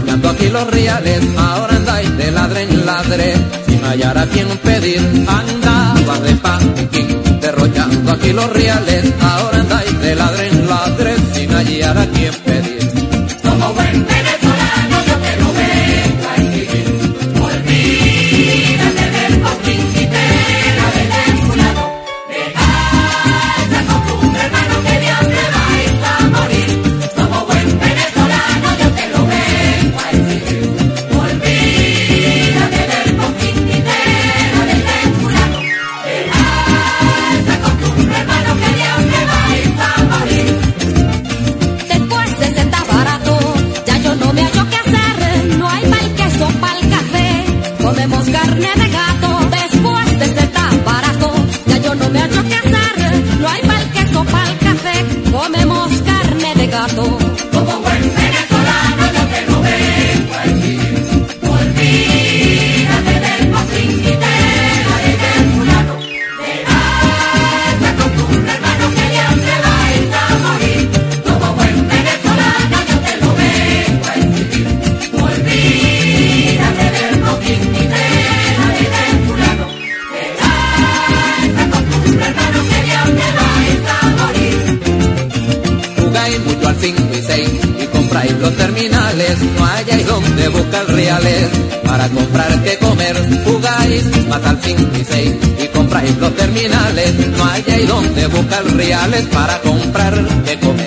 derrochando aquí los reales, ahora andáis de ladre en ladre, sin hallar a quien pedir. Andaba de panquín, derrochando aquí los reales, ahora andáis de ladre en ladre, sin hallar a quien pedir. Como buen venezolano yo te lo vengo a exigir, olvídate del postín y tela del fulano, deja esa costumbre hermano que de hambre vais a morir. Como buen venezolano yo te lo vengo a exigir, olvídate del postín y tela del fulano, deja esa costumbre hermano que de hambre vais a morir. Después de ser tan barato, ya yo no me hallo qué hacer. No hay pa'l queso, pa'l café, comemos carne de gato. Después de ser tan barato, ya yo no me hallo qué hacer. No hay pa'l queso, pa'l café, comemos carne de gato. Como buen venezolano yo te lo vengo a exigir, olvídate del postín y tela del fulano, deja esa costumbre hermano que de hambre vais a morir. Como buen venezolano yo te lo vengo a exigir, olvídate del postín y tela del fulano, deja esa costumbre hermano que de hambre vais a morir. Jugáis mucho al 5 y 6 y compráis los terminales, no halláis donde buscar reales para comprar que comer. Jugáis más al 5 y 6 y compráis los terminales, no halláis donde buscar reales para comprar que comer.